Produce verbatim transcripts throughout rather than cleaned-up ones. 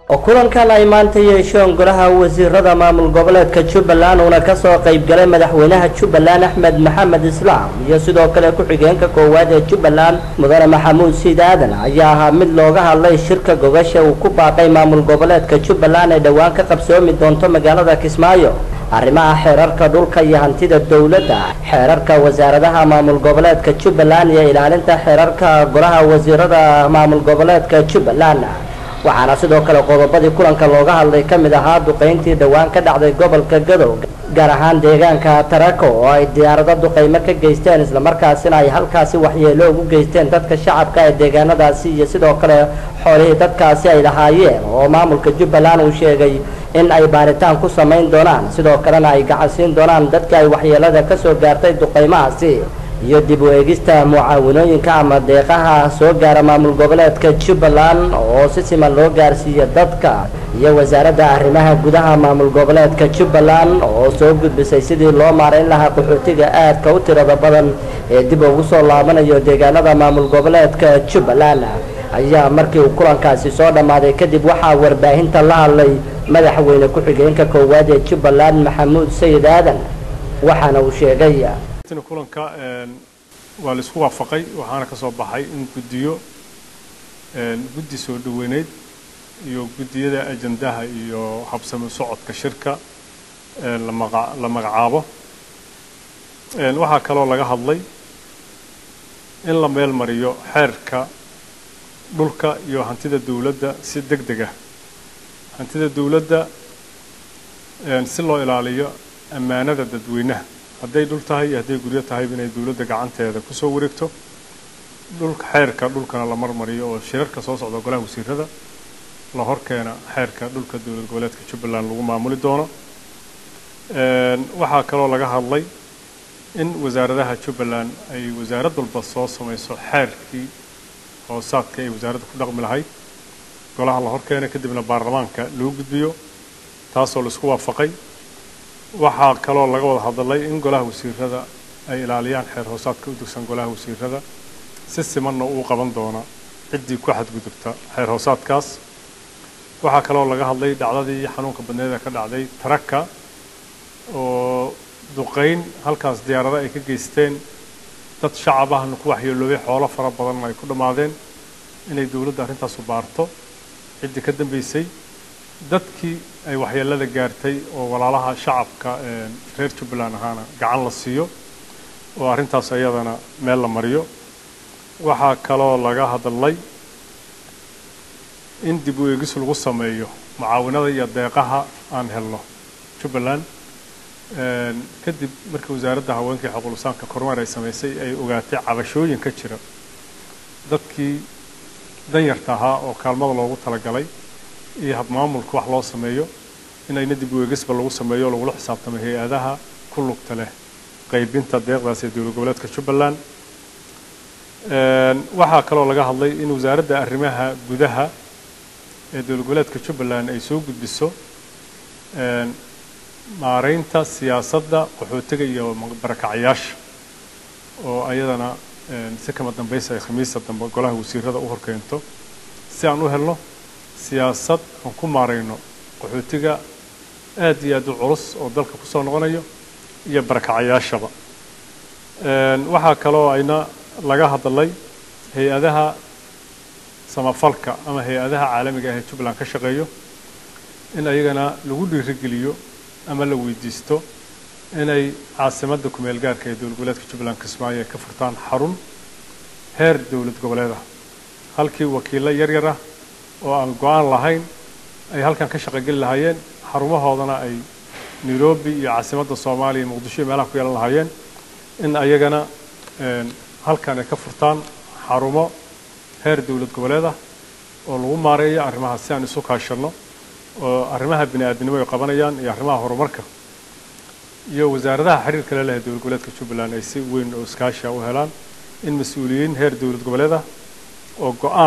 kulankan ay maanta yeesheen golaha wasiirada maamul goboleedka Jubbaland oo ka soo qayb galay madaxweynaha Jubbaland Axmed Maxamed Islaam iyo sidoo kale ku xigeenka koowaad ee Jubbaland Mudane Maxamuud Siid Aadan ayaa ahaa mid looga hadlay shirka gogasha uu ku baaqay maamul goboleedka Jubbaland ee dhawaan ka qabsoomi doonto magaalada Kismaayo arrimaha xeerarka dhulka iyo hantida dawladda xeerarka wasaaradaha maamul goboleedka Jubbaland iyo ilaalinta xeerarka golaha wasiirada maamul goboleedka Jubbaland waxaana sidoo kale qodobadii kulanka looga hadlay kamid ahaa duqeyntii dhawaan ka dhacday gobolka Gadow gaar ahaan deegaanka Tarako oo ay diyaarado duqeymo ka geysteen isla markaasina ay halkaasi waxyeelo ugu geysteen dadka shacabka ee deegaanadaasi iyo sidoo kale xoolihii dadkaasi ay lahaayeen oo maamulka Jubbaland uu sheegay in ay baaritaan ku sameyn doonaan sidoo kalena ay gacansiin doonaan dadka ay waxyeelada ka soo gaartay duqeymahaasi iyo dib u eegista mucaawinooyinka ama deeqaha soo gaara maamul goboleedka Jubbaland oo si siman loo gaarsiiyo dadka iyo wasaaradda arrimaha gudaha maamul goboleedka Jubbaland oo soo gudbisay sidii loo maareyn lahaa qaxootiga aadka u tirada badan ee dib ugu soo laabanayo deegaanada maamul goboleedka Jubbaland ayaa markii uu kulankaasi soo dhamaaday kadib waxaa warbaahinta la hadlay madaxweyne ku xigeenka koowaad ee Jubbaland Maxamuud Siid Aadan waxaana uu sheegay kulanka waa la isku waafaqay waxaana ka soo baxay in gudiyo gudi soo dhaweyneed iyo gudiyada ajandaha iyo habsami socodka shirka la magacaabo waxa kale oo laga hadlay in la meel mariyo xeerka dhulka iyo hantida dawladda si degdeg ah hantida dawladda si loo ilaaliyo ammaanada dadweynaha hadday dhul tahay hadday guriyo tahay inay dawladda gacanteeda ku soo wareegto dhulka xeerka dhulkana la marmariyo oo shirarka soo socda golaha wasiirada la horkeena xeerka dhulka dawlad goboleedka Jubbaland lagu maamuli doono een waxa kale oo laga hadlay in wasaaradaha Jubbaland ay wasaarad walba soo samayso xeerkii hoosaadka ay wasaaradda ku dhaqmi lahayd golaha la horkeena kadibna baarlamaanka loo gudbiyo taasoo la isku waafaqay waxa kale oo laga wada hadlay in golaha wasiirada ay ilaaliyaan xeer hoosaadka u dugsan golaha wasiirada si siman oo qaban doona cidii ku xadgudubta xeer hoosaadkaas waxa kale oo laga hadlay dhacdadii xanuunka badneeda ka dhacday Taraka oo duqeyn halkaas diyaarada ay ka geysteen dad shacab ah ku waxyeeloobay xoolo fara badan ay ku dhamaadeen inay dawladda arrintaas u baarto cidii ka dambeysay dadkii ay waxyeelada gaartay oo walaalaha shacabka ee reer Jubbaland ahaana gacan la siiyo oo arrintaas ayadana meel la mariyo waxa kale oo laga hadlay in dib u eegis lagu sameeyo mucaawinada iyo deeqaha aan helno Jubbaland een kadib markii wasaaradda haweenka iyo xuquuqul insaanka kormeer ay sameysay ay ogaatay cabashooyin ka jira dadkii danyarta ahaa oo kaalmada loogu talagalay iyo hab maamulka wax loo sameeyo in ay dib u eegisba lagu sameeyo lagu xisaabtamo hay'adaha ku lugta leh qaybinta deeqdaas ee dawlad goboleedka Jubbaland een waxa kale oo laga hadlay in wasaaradda arrimaha gudaha ee dawlad goboleedka Jubbaland ay soo gudbiso een maareynta siyaasadda qaxootiga iyo barakacayaasha oo ayadana si kama dambaysa ay khamiista dambe golaha wasiirada u horkeento si aan u helno siyaasad aan ku maareyno qaxootiga aad iyo aad u culus oo dalka ku soo noqonayo iyo barakacayaashaba een waxa kale oo ayna laga hadlay hay'adaha samafalka ama hay'adaha caalamiga ah ee Jubbaland ka shaqeeyo in ayagana lagu dhiirigeliyo ama la weydiisto inay caasimadda ku meel gaarka ee dawlad goboleedka Jubbaland Kismaayo ka furtaan xarun heer dawlad goboleed halkii wakiilo yar yar ah oo aan go'aan lahayn ay halkan ka shaqeeyay lahaayeen xarumahoodana ay Nairobi iyo caasimadda Soomaaliya Muqdisho meelaha ku yeelan lahaayeen in ayagana een halkan ay ka furtaan xarumo heer dawlad goboleed ah oo lagu maareeyo arrimaha si aan isu kaashano oo arrimaha bini'aadanimo ay qabanayaan iyo arrimaha horumarka iyo wasaaradaha xiriirka la leh dawlad goboleedka Jubbaland ay si weyn oo iskaashi u helaan in mas'uuliyiin heer dawlad goboleed ah oo go'aan leh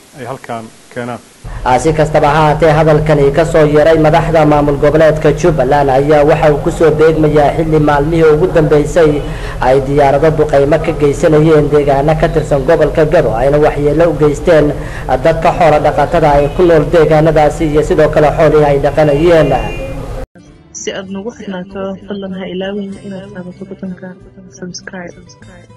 ay halkaan keenaan si kastaba ha haatee hadalkani ka soo yeeray madaxda maamul goboleedka Jubbaland ayaa waxa uu ku soo beegmayaa xilli maalmihii ugu dambeysay ay diyaarado duqeymo ka geysanayeen deegaano ka tirsan gobolka Gado ayna waxyeello u geysteen dadka xoolo dhaqatada ay ku nool deegaanadaasi iyo sidoo kale xoolaha ay dhaqanayeen si aad nagu xirnaato fadlan ha ilaawin inaad taabato butonka subscribe